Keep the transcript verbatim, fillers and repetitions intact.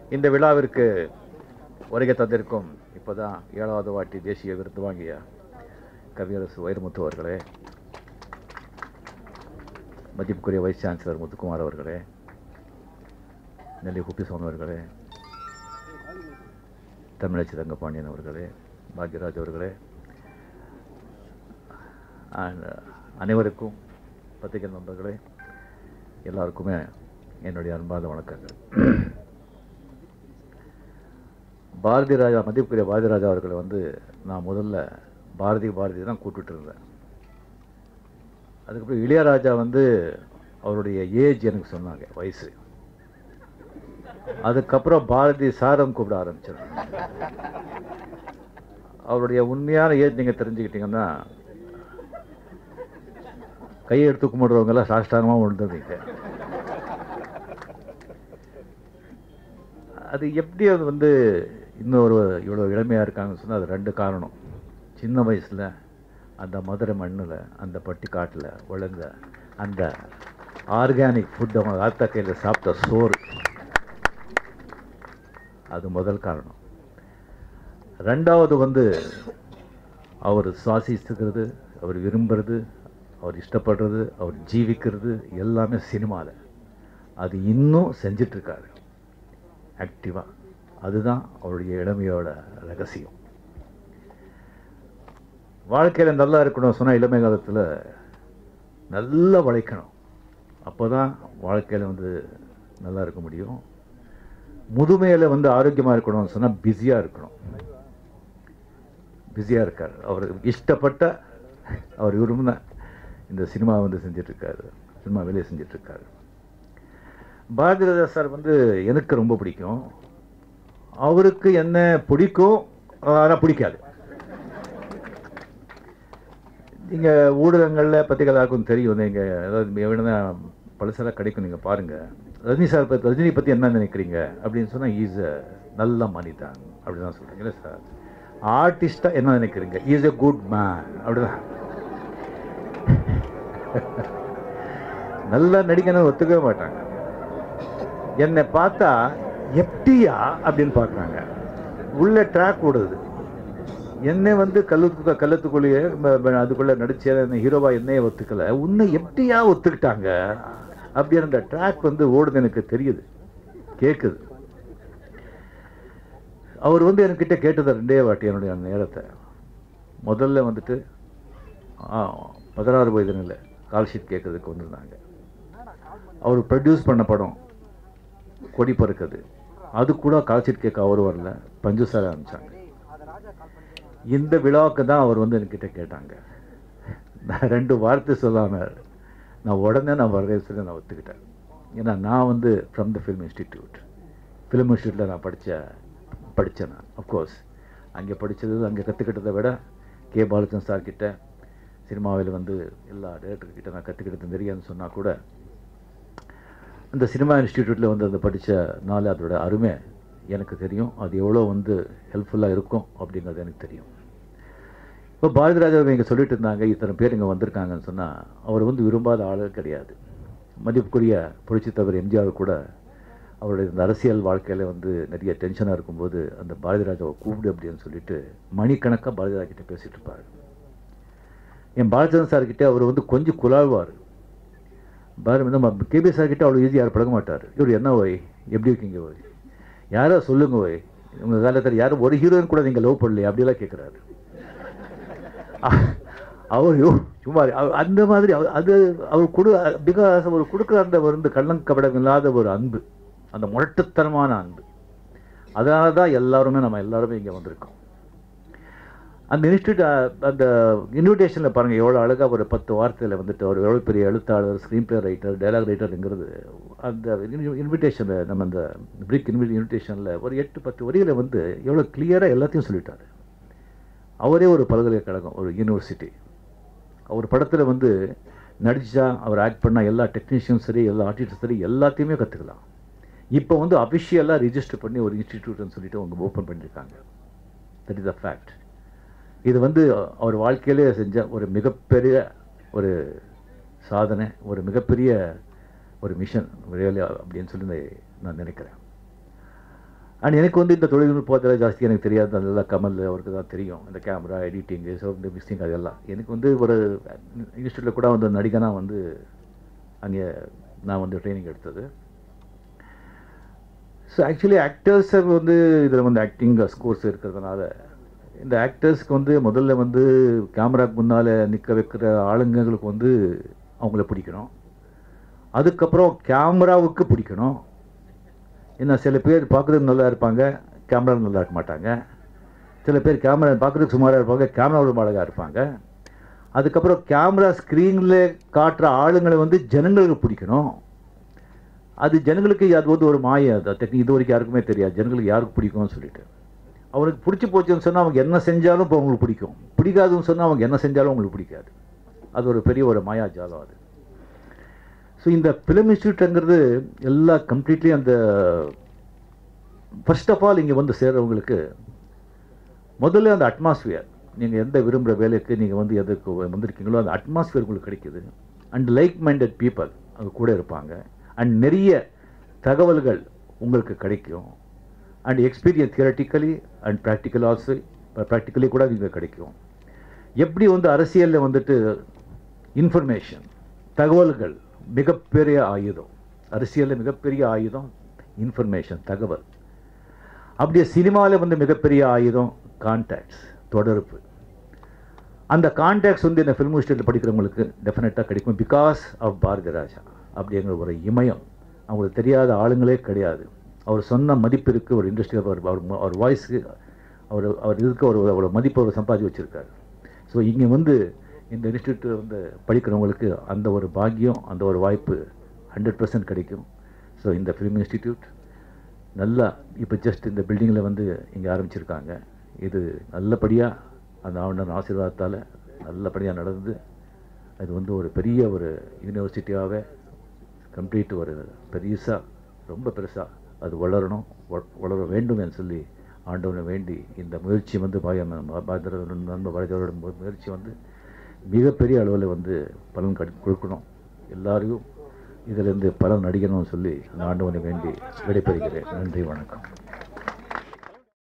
இந்த விழாவிற்கு வருகை தந்திருக்கும் இப்போ தான் ஏழாவது வாட்டி தேசிய விருது வாங்கிய கவியரசு வைரமுத்து அவர்களே, மதிப்புக்குரிய வைஸ் சான்சலர் முத்துக்குமார் அவர்களே, நெல்லை குப்பிசாமி அவர்களே, தமிழச்சி தங்கபாண்டியன் அவர்களே, பாக்யராஜ் அவர்களே, அனைவருக்கும் பத்திரிகை நண்பர்களே, எல்லாருக்குமே என்னுடைய அன்பான வணக்கங்கள். பாரதி ராஜா, மதிப்புக்குரிய பாரதி ராஜா அவர்களை வந்து நான் முதல்ல பாரதி பாரதி தான் கூப்பிட்டு இருந்தேன். அதுக்கப்புறம் இளையராஜா வந்து அவருடைய ஏஜ் எனக்கு சொன்னாங்க, வயசு. அதுக்கப்புறம் பாரதி சாரம் கூப்பிட ஆரம்பிச்சிருந்தேன். அவருடைய உண்மையான ஏஜ் நீங்கள் தெரிஞ்சுக்கிட்டீங்கன்னா, கையை எடுத்து கும்பிடுறவங்கெல்லாம் சாஷ்டாங்கமாக விழுந்துருந்தீங்க. அது எப்படி அது வந்து இன்னொரு இவ்வளோ இளமையாக இருக்காங்கன்னு சொன்னால் அது ரெண்டு காரணம். சின்ன வயசில் அந்த மதுரை மண்ணில், அந்த பட்டி காட்டில் வளர்ந்த அந்த ஆர்கானிக் ஃபுட் அவங்க ஆத்தா கையில் சாப்பிட்ட சோறு, அது முதல் காரணம். ரெண்டாவது வந்து அவர் சுவாசிச்சுக்கிறது, அவர் விரும்புறது, அவர் இஷ்டப்படுறது, அவர் ஜீவிக்கிறது எல்லாமே சினிமாவில். அது இன்னும் செஞ்சிட்ருக்காரு ஆக்டிவாக. அதுதான் அவருடைய இளமையோட ரகசியம். வாழ்க்கையில் நல்லா இருக்கணும் சொன்னால் இளமை காலத்தில் நல்லா உழைக்கணும். அப்போ தான் வாழ்க்கையில் வந்து நல்லா இருக்க முடியும். முதுமையில் வந்து ஆரோக்கியமாக இருக்கணும்னு சொன்னால் பிஸியாக இருக்கணும். பிஸியாக இருக்கார். அவர் இஷ்டப்பட்ட, அவர் விரும்பின இந்த சினிமா வந்து செஞ்சிட்ருக்காரு, சினிமா வேலையை செஞ்சிட்ருக்காரு. பாரதி ராஜா சார் வந்து எனக்கு ரொம்ப பிடிக்கும். அவருக்கு என்ன பிடிக்கும், ஆனால் பிடிக்காது. நீங்கள் ஊடகங்களில் பற்றி எல்லாருக்கும் தெரியும். நீங்கள் ஏதாவது எவ்வளோ பழசெல்லாம் கிடைக்கும், நீங்கள் பாருங்கள். ரஜினி சார் பற்றி, ரஜினி பற்றி என்ன நினைக்கிறீங்க அப்படின்னு சொன்னால், ஈஸ் அ நல்ல மனிதன் அப்படி தான் சொல்கிறீங்க. இல்லை சார், ஆர்டிஸ்டாக என்ன நினைக்கிறீங்க, ஈஸ் எ குட் மேன் அப்படிதான். நல்லா நடிக்கணும்னு ஒத்துக்கவே மாட்டாங்க. என்னை பார்த்தா எப்படியா அப்படின்னு பார்க்குறாங்க. உள்ள ட்ராக் ஓடுது. என்னை வந்து கல்லு கள்ளத்துக்குள்ளேயே அதுக்குள்ளே நடிச்ச ஹீரோவா என்னையே ஒத்துக்கலை, உன்னை எப்படியா ஒத்துக்கிட்டாங்க அப்படின்னு அந்த ட்ராக் வந்து ஓடுது. எனக்கு தெரியுது, கேட்குது. அவர் வந்து என்கிட்ட கேட்டது ரெண்டே வாட்டி என்னுடைய நேரத்தை. முதல்ல வந்துட்டு பதினாறு வயது இல்லை கால்ஷீட் கேட்கறதுக்கு வந்திருந்தாங்க. அவர் ப்ரொடியூஸ் பண்ண படம் கொடி பறக்குது, அது கூட கால்ஷீட் கேட்க அவர் வரல, பஞ்சுசார ஆரம்பித்தாங்க. இந்த விழாவுக்கு தான் அவர் வந்து என்கிட்ட கேட்டாங்க. நான் ரெண்டு வார்த்தை சொல்லாமல் நான் உடனே நான் வரவே சொல்லி நான் ஒத்துக்கிட்டேன். ஏன்னா நான் வந்து from the film institute, film இன்ஸ்டியூட்டில் நான் படித்த படித்தேன் நான். அஃப்கோர்ஸ் அங்கே படித்தது, அங்கே கற்றுக்கிட்டதை விட கே பாலச்சந்திரன் சார்கிட்ட, சினிமாவில் வந்து எல்லா டேரக்டர்கிட்ட நான் கற்றுக்கிட்டது தெரியாதுன்னு சொன்னால் கூட, அந்த சினிமா இன்ஸ்டிடியூட்டில் வந்து அதை படித்த நாள் அதோட அருமை எனக்கு தெரியும். அது எவ்வளோ வந்து ஹெல்ப்ஃபுல்லாக இருக்கும் அப்படிங்கிறது எனக்கு தெரியும். இப்போ பாரதி ராஜா இங்கே சொல்லிட்டு இருந்தாங்க, இத்தனை பேர் இங்கே வந்திருக்காங்கன்னு சொன்னால், அவர் வந்து விரும்பாத ஆளே கிடையாது. மதிப்புக்குரிய புரட்சி தலைவர் எம்ஜிஆர் கூட அவருடைய இந்த அரசியல் வாழ்க்கையில் வந்து நிறைய டென்ஷனாக இருக்கும்போது அந்த பாரதி ராஜாவை கூப்பிடு அப்படின்னு சொல்லிட்டு மணிக்கணக்காக பாரதி ராஜா கிட்டே பேசிகிட்டு இருப்பார். என் பாலச்சந்திரன் சார்கிட்ட அவர் வந்து கொஞ்சம் குழாழ்வார். பாரதி நம்ம கேபி சார்கிட்ட அவ்வளோ ஈஸி யாரும் பழக மாட்டார். இவர் என்ன ஓய், எப்படி இருக்கீங்க ஓய், யாரோ சொல்லுங்க ஓய், உங்கள் காலத்தில் யாரும் ஒரு ஹீரோயின் கூட நீங்கள் லவ் பண்ணலையே அப்படிலாம் கேட்குறாரு. அவர் சும்மா அந்த மாதிரி அது அவர் கொடு பிகாஸ் அவர் கொடுக்குற அந்த வந்து கள்ளங்கபடம் இல்லாத ஒரு அன்பு, அந்த முரட்டுத்தனமான அன்பு. அதனால தான் எல்லாருமே நம்ம எல்லாருமே இங்கே வந்திருக்கோம். அந்த இன்ஸ்டியூட் அந்த இன்விடேஷனில் பாருங்கள் எவ்வளோ அழகாக ஒரு பத்து வார்த்தையில் வந்துட்டு அவர் எவ்வளோ பெரிய எழுத்தாளர், ஸ்க்ரீன் பிளே ரைட்டர், டைலாக் ரைட்டருங்கிறது. அந்த இன்விடேஷனில் நம்ம அந்த பிரிக் இன்வி இன்விடேஷனில் ஒரு எட்டு பத்து வரியில் வந்து எவ்வளோ கிளியராக எல்லாத்தையும் சொல்லிட்டார். அவரே ஒரு பல்கலைக்கழகம், ஒரு யூனிவர்சிட்டி. அவர் படத்தில் வந்து நடிச்சா, அவர் ஆக்ட் பண்ணால் எல்லா டெக்னீஷியனும் சரி, எல்லா ஆர்டிஸ்டும் சரி, எல்லாத்தையுமே கற்றுக்கலாம். இப்போ வந்து அஃபிஷியலாக ரிஜிஸ்டர் பண்ணி ஒரு இன்ஸ்டிடியூட்னு சொல்லிட்டு அவங்க ஓப்பன் பண்ணியிருக்காங்க. That is a fact. இது வந்து அவர் வாழ்க்கையிலே செஞ்ச ஒரு மிகப்பெரிய ஒரு சாதனை, ஒரு மிகப்பெரிய ஒரு மிஷன் ரியலி அப்படின்னு சொல்லி நான் நினைக்கிறேன். அண்ட் எனக்கு வந்து இந்த தொழில்நுட்பத்தில் ஜாஸ்தி எனக்கு தெரியாது, அதெல்லாம் கமல் அவருக்கு தான் தெரியும், இந்த கேமரா எடிட்டிங்கு சவுண்டு மிக்சிங் அதெல்லாம். எனக்கு வந்து ஒரு இன்ஸ்டியூட்டில் கூட வந்து நடிகனாக வந்து அங்கே நான் வந்து ட்ரைனிங் எடுத்தது. ஸோ ஆக்சுவலி ஆக்டர்ஸை வந்து இதில் வந்து ஆக்டிங் கோர்ஸ் இருக்கிறதுனால இந்த ஆக்டர்ஸ்க்கு வந்து முதல்ல வந்து கேமராக்கு முன்னால் நிற்க வைக்கிற ஆளுங்களுக்கு வந்து அவங்கள பிடிக்கணும். அதுக்கப்புறம் கேமராவுக்கு பிடிக்கணும். ஏன்னா சில பேர் பார்க்குறதுக்கு நல்லா இருப்பாங்க, கேமரா நல்லா இருக்க மாட்டாங்க. சில பேர் கேமரா பார்க்குறதுக்கு சுமாராக இருப்பாங்க, கேமராவில் அழகாக இருப்பாங்க. அதுக்கப்புறம் கேமரா ஸ்க்ரீனில் காட்டுற ஆளுங்களை வந்து ஜனங்களுக்கு பிடிக்கணும். அது ஜனங்களுக்கு அது வந்து ஒரு மாயை, அது டெக்னிக் இது வரைக்கும் யாருக்குமே தெரியாது ஜனங்களுக்கு யாருக்கு பிடிக்கும்னு சொல்லிட்டு. அவனுக்கு பிடிச்சி போச்சுன்னு சொன்னால் அவங்க என்ன செஞ்சாலும் இப்போ அவங்களுக்கு பிடிக்கும், பிடிக்காதுன்னு சொன்னால் அவங்க என்ன செஞ்சாலும் அவங்களுக்கு பிடிக்காது. அது ஒரு பெரிய ஒரு மாயாஜாலம் அது. ஸோ இந்த ஃபிலிம் இன்ஸ்டியூட்டுங்கிறது எல்லா கம்ப்ளீட்லி அந்த ஃபர்ஸ்ட் ஆஃப் ஆல் இங்கே வந்து சேர்றவங்களுக்கு முதல்ல அந்த அட்மாஸ்ஃபியர், நீங்கள் எந்த விரும்புகிற வேலைக்கு நீங்கள் வந்து எதுக்கு வந்திருக்கீங்களோ அந்த அட்மாஸ்ஃபியர் உங்களுக்கு கிடைக்குது. அண்ட் லைக் மைண்டட் பீப்புள் அங்கே கூட இருப்பாங்க. அண்ட் நிறைய தகவல்கள் உங்களுக்கு கிடைக்கும். And experience theoretically and practical also, practically கூட நீங்கள் கிடைக்கும். எப்படி வந்து அரசியலில் வந்துட்டு இன்ஃபர்மேஷன் தகவல்கள் மிகப்பெரிய ஆயுதம், அரசியலில் மிகப்பெரிய ஆயுதம் இன்ஃபர்மேஷன் தகவல். அப்படியே சினிமாவில் வந்து மிகப்பெரிய ஆயுதம் கான்டாக்ட்ஸ் தொடர்பு. அந்த கான்டாக்ட்ஸ் வந்து இந்த ஃபிலிம் இன்ஸ்டியூட்டில் படிக்கிறவங்களுக்கு டெஃபினட்டாக கிடைக்கும் பிகாஸ் ஆஃப் பாரதி ராஜா. அப்படிங்கிற ஒரு இமயம், அவங்களுக்கு தெரியாத ஆளுங்களே கிடையாது. அவர் சொன்ன மதிப்பு இருக்குது ஒரு இண்டஸ்ட்ரி, அவர் அவர் வாய்ஸுக்கு அவர் அவர் இதுக்கு ஒரு அவ்வளோ மதிப்பு அவர் சம்பாதிச்சு வச்சுருக்காரு. ஸோ இங்கே வந்து இந்த இன்ஸ்டியூட்டில் வந்து படிக்கிறவங்களுக்கு அந்த ஒரு பாக்கியம், அந்த ஒரு வாய்ப்பு ஹண்ட்ரட் பர்சன்ட் கிடைக்கும். ஸோ இந்த ஃபிலிம் இன்ஸ்டிடியூட் நல்லா இப்போ ஜஸ்ட் இந்த பில்டிங்கில் வந்து இங்கே ஆரம்பிச்சிருக்காங்க. இது நல்லபடியாக அந்த ஆண்டவன் ஆசீர்வாதத்தால் நல்லபடியாக நடந்து அது வந்து ஒரு பெரிய ஒரு யூனிவர்சிட்டியாகவே கம்ப்ளீட் ஒரு பெருசாக ரொம்ப பெருசாக அது வளரணும், வளர வேண்டும் என்று சொல்லி ஆண்டவனை வேண்டி இந்த முயற்சி வந்து நண்பர் பாரதியோட முயற்சி வந்து மிகப்பெரிய அளவில் வந்து பலன் கடி கொடுக்கணும், எல்லாரையும் இதிலிருந்து பலன் அடிக்கணும்னு சொல்லி நான் ஆண்டவனை வேண்டி விடைபெறுகிறேன். நன்றி, வணக்கம்.